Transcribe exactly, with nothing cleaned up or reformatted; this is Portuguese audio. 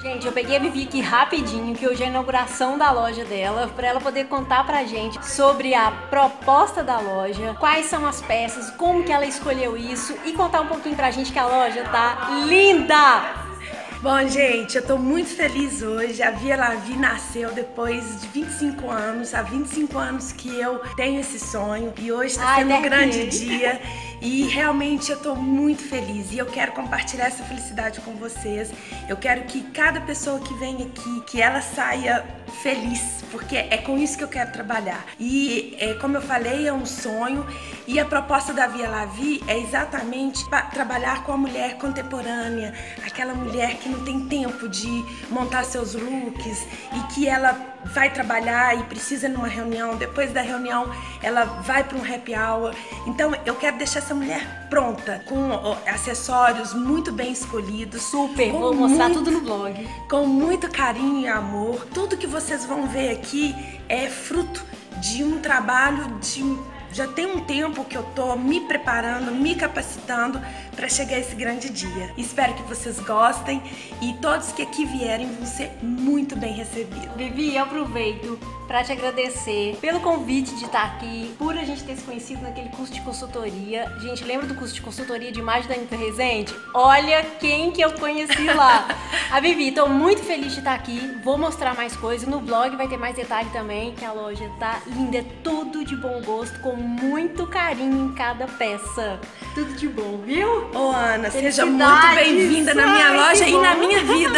Gente, eu peguei a Vivi aqui rapidinho, que hoje é a inauguração da loja dela, para ela poder contar pra gente sobre a proposta da loja, quais são as peças, como que ela escolheu isso e contar um pouquinho pra gente que a loja tá linda! Bom, gente, eu tô muito feliz hoje. A Via La Vie nasceu depois de vinte e cinco anos. Há vinte e cinco anos que eu tenho esse sonho e hoje tá sendo um grande dia. E realmente eu tô muito feliz e eu quero compartilhar essa felicidade com vocês. Eu quero que cada pessoa que vem aqui, que ela saia feliz, porque é com isso que eu quero trabalhar. E é, como eu falei, é um sonho e a proposta da Via La Vie é exatamente para trabalhar com a mulher contemporânea, aquela mulher que não tem tempo de montar seus looks e que ela vai trabalhar e precisa numa reunião, depois da reunião ela vai para um happy hour. Então eu quero deixar essa mulher pronta, com acessórios muito bem escolhidos. Super, vou mostrar muito, tudo no blog. Com muito carinho e amor. Tudo que vocês vão ver aqui é fruto de um trabalho de... Já tem um tempo que eu tô me preparando, me capacitando para chegar a esse grande dia. Espero que vocês gostem e todos que aqui vierem vão ser muito bem recebidos. Vivi, eu aproveito para te agradecer pelo convite de estar aqui, por a gente ter se conhecido naquele curso de consultoria. Gente, lembra do curso de consultoria de imagem da Anitta Rezende? Olha quem que eu conheci lá. A Vivi, tô muito feliz de estar aqui. Vou mostrar mais coisas. No blog vai ter mais detalhe também, que a loja tá linda, é tudo de bom gosto, com muito carinho em cada peça. Tudo de bom, viu? Ô, Ana, seja muito bem-vinda na minha loja e na minha vida.